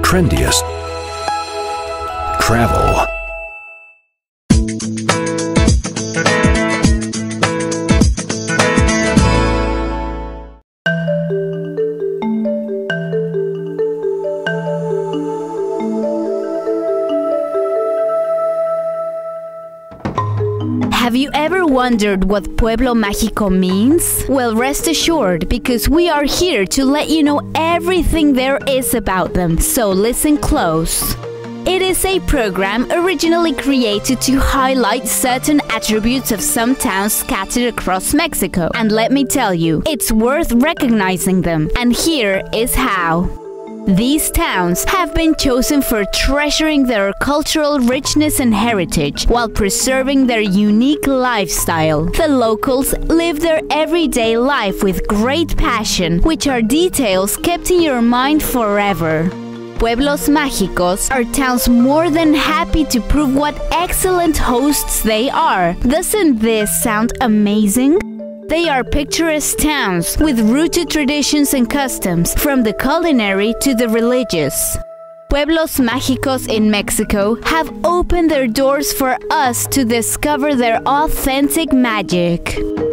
trendiest, travel. Have you ever wondered what Pueblo Mágico means? Well, rest assured, because we are here to let you know everything there is about them, so listen close. It is a program originally created to highlight certain attributes of some towns scattered across Mexico. And let me tell you, it's worth recognizing them. And here is how. These towns have been chosen for treasuring their cultural richness and heritage while preserving their unique lifestyle. The locals live their everyday life with great passion, which are details kept in your mind forever. Pueblos Mágicos are towns more than happy to prove what excellent hosts they are. Doesn't this sound amazing? They are picturesque towns with rooted traditions and customs, from the culinary to the religious. Pueblos Mágicos in Mexico have opened their doors for us to discover their authentic magic.